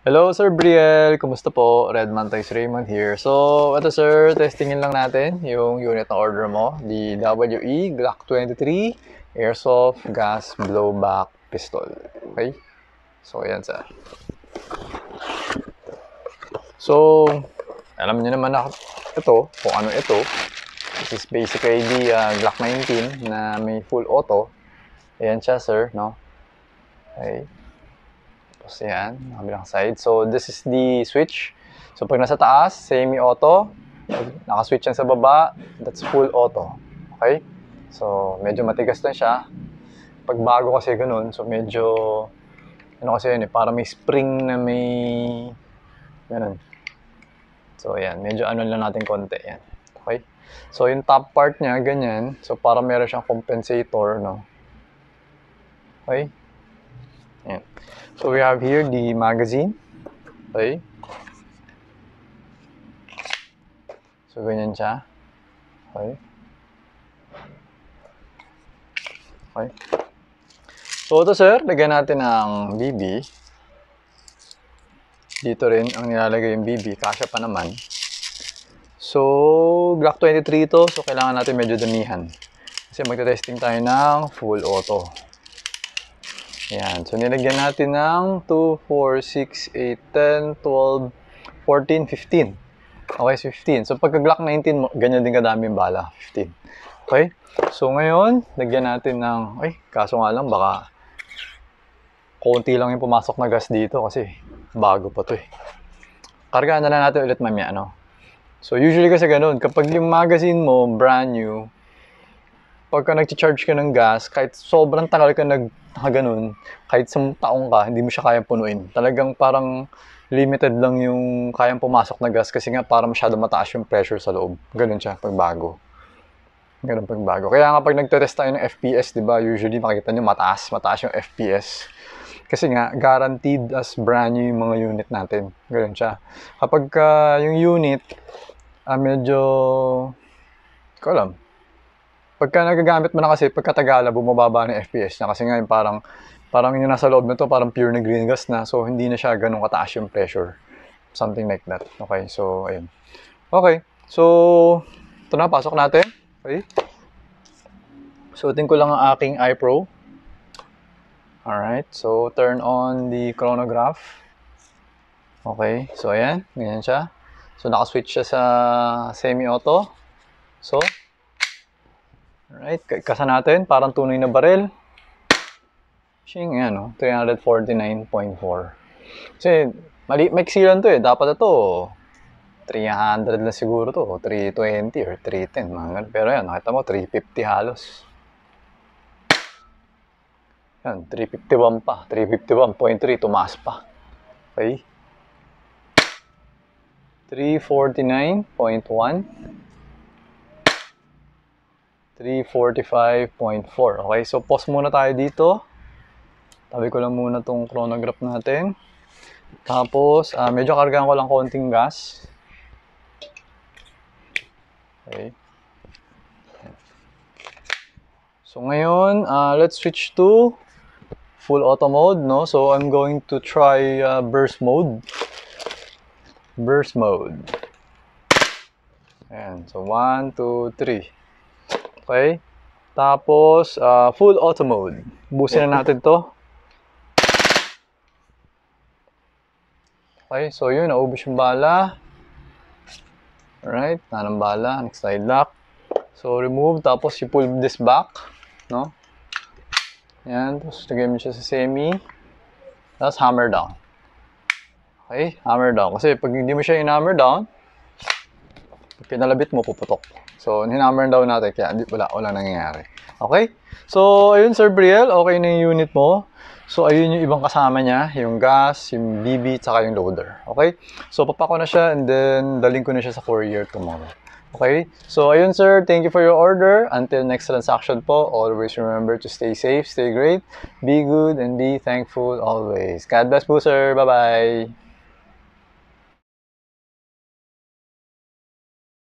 Hello Sir Briel, kumusta po? Redman Toys Raymond here. So, ito sir, testingin lang natin yung unit na order mo, the WE Glock 23 Airsoft Gas Blowback Pistol. Okay? So, ayan sir. So, alam niyo naman na ito, kung ano ito. This is basically the Glock 19 na may full auto. Ayan siya sir, no? Okay. Tapos yan, kabilang side. So, this is the switch. So, pag nasa taas, semi-auto. Naka-switch yan sa baba, that's full auto. Okay? So, medyo matigas na siya. Pag bago kasi ganun, so medyo, ano kasi yun eh, para may spring na may, ganun. So, yan, medyo ano lang natin konti, yan. Okay? So, yung top part niya, ganyan. So, para meron siyang compensator, no? Okay? Yan. So, we have here the magazine. Okay? So, ganyan siya. Okay? Okay? So, ito sir, lagyan natin ng BB. Dito rin ang nilalagay yung BB. Kasya pa naman. So, Glock 23 ito. So, kailangan natin medyo damihan. Kasi magta-testing tayo ng full auto. Ayan. So, nilagyan natin ng 2, 4, 6, 8, 10, 12, 14, 15. Okay, so 15. So, pagka Glock 19, ganyan din kadami yung bala. 15. Okay? So, ngayon, lagyan natin ng... Ay, kaso nga lang, baka konti lang yung pumasok na gas dito kasi bago pa to eh. Kargaan na lang natin ulit mamaya, ano? So, usually kasi ganun. Kapag yung magazine mo, brand new, pagka nag-charge ka ng gas, kahit sobrang tagal ka ganun, kahit 10 taong ka, hindi mo siya kayang punuin. Talagang parang limited lang yung kayang pumasok na gas kasi nga parang masyado mataas yung pressure sa loob. Ganun siya pag bago. Ganun pag bago. Kaya nga pag nagte-test tayo ng FPS, di ba, usually makikita nyo mataas yung FPS. Kasi nga, guaranteed as brand new yung mga unit natin. Ganun siya. Kapag yung unit, medyo, ko alam, pagka nagagamit mo na kasi, pagkatagala, bumababa ng FPS na. Kasi nga, yung parang yung nasa loob na to, parang pure na green gas na. So, hindi na siya ganun kataas yung pressure. Something like that. Okay, so, ayun. Okay, so, ito na, pasok natin. Okay. Suotin ko lang ang aking iPro. Alright, so, turn on the chronograph. Okay, so, ayan. Ganyan siya. So, naka-switch siya sa semi-auto. So, alright, kasa natin, parang tunay na baril. Shing, yan o, 349.4. Kasi, maiksi lang to eh. Dapat ito, 300 na siguro to, 320 or 310. Pero yan, nakita mo, 350 halos. Yan, 351 pa. 351.3, tumaas pa. Okay. 349.1. 345.4. Okay, so pause muna tayo dito. Tabi ko lang muna tong chronograph natin. Tapos, medyo kargaan ko lang konting gas. Okay. So ngayon, let's switch to full auto mode, no? So I'm going to try burst mode. Burst mode. Ayan, so 1, 2, 3. Okay? Tapos, full auto mode. Busin na natin to. Okay, so yun, naubos yung bala. Alright, nanang bala, next slide lock. So, remove, tapos you pull this back, no? Yan, tapos lagay mo siya sa semi. Tapos hammer down. Okay, hammer down. Kasi pag hindi mo siya in-hammer down, pag pinalabit mo, puputok. So, hinammer down natin, kaya wala nangyayari. Okay? So, ayun Sir Briel, okay na yung unit mo. So, ayun yung ibang kasama niya, yung gas, yung BB, tsaka yung loader. Okay? So, papako na siya and then daling ko na siya sa courier tomorrow. Okay? So, ayun sir, thank you for your order. Until next transaction po, always remember to stay safe, stay great, be good, and be thankful always. God bless po sir. Bye-bye!